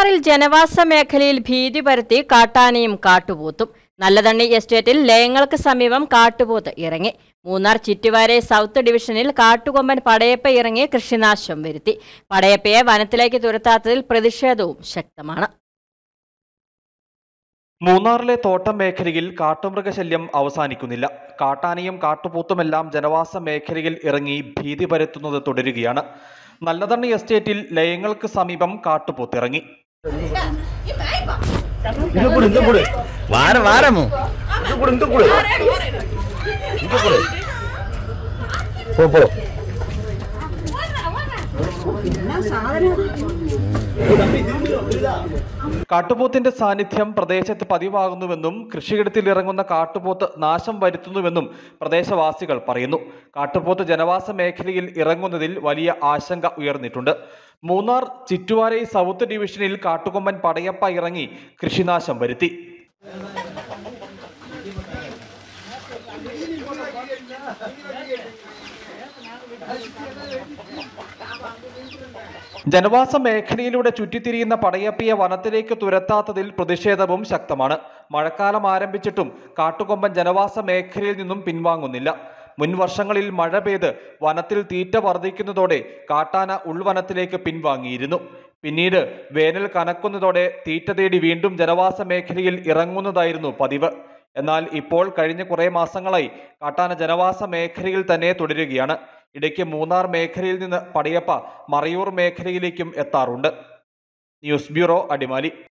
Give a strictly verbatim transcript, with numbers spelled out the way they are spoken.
മൂന്നാറിൽ ജനവാസ മേഖലയിൽ ഭീതി പരത്തി കാട്ടാനയും കാട്ടുപോത്തും. നല്ലതണ്ണി എസ്റ്റേറ്റിൽ ലയങ്ങൾക്ക് സമീപം കാട്ടുപോത്ത് ഇറങ്ങി. മൂന്നാർ ചിറ്റുവാരെ സൗത്ത് ഡിവിഷനിൽ കാട്ടുകൊമ്പൻ പടയപ്പ ഇറങ്ങി കൃഷിനാശം വരുത്തി. പടയപ്പയെ വനത്തിലേക്ക് തുരത്താത്തതിൽ പ്രതിഷേധവും ശക്തമാണ്. മൂന്നാറിലെ തോട്ടം മേഖലയിൽ കാട്ടുമൃഗശല്യം അവസാനിക്കുന്നില്ല. കാട്ടാനയും കാട്ടുപോത്തുമെല്ലാം ജനവാസ മേഖലയിൽ ഇറങ്ങി ഭീതി പരത്തുന്നത് തുടരുകയാണ്. നല്ലതണ്ണി എസ്റ്റേറ്റിൽ ലയങ്ങൾക്ക് സമീപം കാട്ടുപോത്തിറങ്ങി. കാട്ടുപോത്തിന്റെ സാന്നിധ്യം പ്രദേശത്ത് പതിവാകുന്നുവെന്നും കൃഷിയിടത്തിൽ ഇറങ്ങുന്ന കാട്ടുപോത്ത് നാശം വരുത്തുന്നുവെന്നും പ്രദേശവാസികൾ പറയുന്നു. കാട്ടുപോത്ത് ജനവാസ മേഖലയിൽ ഇറങ്ങുന്നതിൽ വലിയ ആശങ്ക ഉയർന്നിട്ടുണ്ട്. മൂന്നാർ ചിറ്റുവാരൈ സൗത്ത് ഡിവിഷനിൽ കാട്ടുകൊമ്പൻ പടയപ്പ ഇറങ്ങി കൃഷിനാശം വരുത്തി. ജനവാസ മേഖലയിലൂടെ ചുറ്റിത്തിരിയുന്ന പടയപ്പയെ വനത്തിലേക്ക് തുരത്താത്തതിൽ പ്രതിഷേധവും ശക്തമാണ്. മഴക്കാലം ആരംഭിച്ചിട്ടും കാട്ടുകൊമ്പൻ ജനവാസ മേഖലയിൽ നിന്നും പിൻവാങ്ങുന്നില്ല. മുൻ വർഷങ്ങളിൽ മഴ പെയ്ത് വനത്തിൽ തീറ്റ വർദ്ധിക്കുന്നതോടെ കാട്ടാന ഉൾവനത്തിലേക്ക് പിൻവാങ്ങിയിരുന്നു. പിന്നീട് വേനൽ കനക്കുന്നതോടെ തീറ്റ തേടി വീണ്ടും ജനവാസ മേഖലയിൽ ഇറങ്ങുന്നതായിരുന്നു പതിവ്. എന്നാൽ ഇപ്പോൾ കഴിഞ്ഞ കുറേ മാസങ്ങളായി കാട്ടാന ജനവാസ മേഖലയിൽ തന്നെ തുടരുകയാണ്. ഇടയ്ക്ക് മൂന്നാർ മേഖലയിൽ നിന്ന് പടയപ്പ മറയൂർ മേഖലയിലേക്കും എത്താറുണ്ട്. News bureau, Adimali.